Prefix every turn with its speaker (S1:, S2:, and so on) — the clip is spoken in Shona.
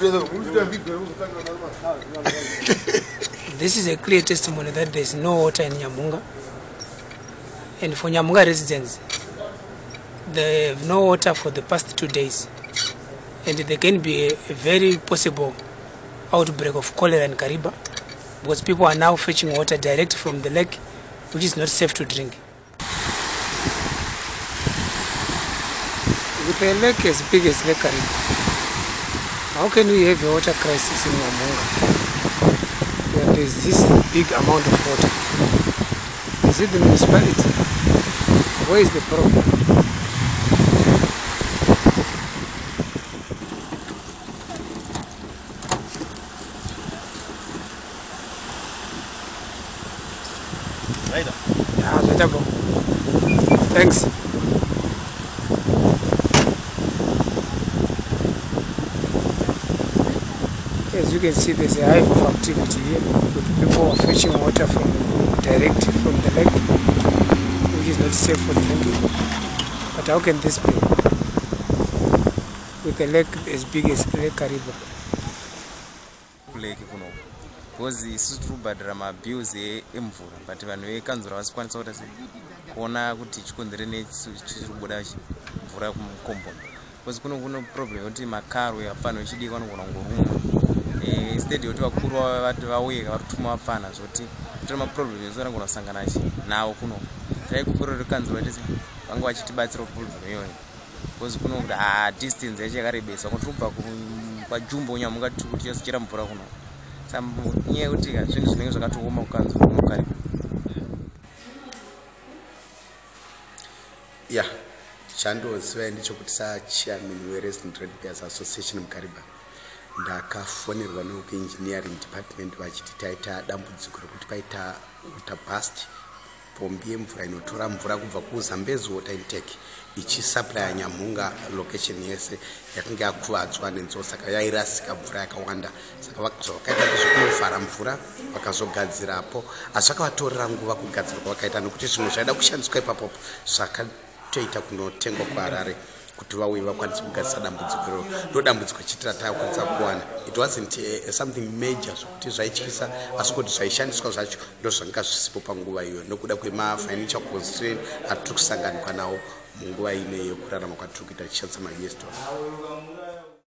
S1: This is a clear testimony that there is no water in Nyamhunga. And for Nyamhunga residents, they have no water for the past 2 days. And there can be a very possible outbreak of cholera in Kariba, because people are now fetching water direct from the lake, which is not safe to drink. With a lake as big as Lake Kariba, how can we have a water crisis in Nyamhunga when there is this big amount of water? Is it the municipality? Where is the problem? Yeah, better go. Thanks. As you can see, there's a hive of activity here with people fetching water direct from the lake, which is not safe for drinking. But how can this be with a lake as big as Lake Kariba?
S2: Because it's true, but my bills imvura, but when we can do as one sort of ona kuti chikondrene chirubuda mvura kumkombo. Because kuno problem kuti makaro yapano ichidi kana ngoruma. Instead yoti vakuru vatu vauye vatuma vapana zvoti kuti ma problem ezora ngonosangana nachi nawo kuno. Dai kukorera kanzura tese vangu vachitibatsira problem iyoyo. Because kuno distance yachakarebesa kutubva pajumbo Nyamhunga kuti yosichera mvura kuno. Yeah,
S3: chandoziva ndichokuti chairman weResident Red Bears Association muKariba ndakafonerwa nekuengineering department vachiti taita dambudziko rekuti paita water burst, pombi yemvura inotora mvura kubva kuZambezi water intake ichisupply Nyamhunga location yese yakanga yakuvadzwa nenzou, saka yairasika mvura yakawanda. Saka vakaita zvokunovhara mvura vakazogadzirapo, asi vakavatorera nguva kugadzirwa vakaita nokuti zvimwe zvaida kushandiswa ipapo zvakatoita kunotengwa kuHarare kuti vauye vakwanise kugadzisa dambudziko iroro. Ndo dambudziko chiti ratakwanisa kuwana. It wasn't something major zvokuti zvaityisa, asi kuti zvaishandiswa zvacho ndo zvanga zvisipo panguva iyoyo nokuda kwemafinancial constraint atiri kusanganikwa nawo munguva ine yokurarama kwatiri kuita tichishandisa US dollar.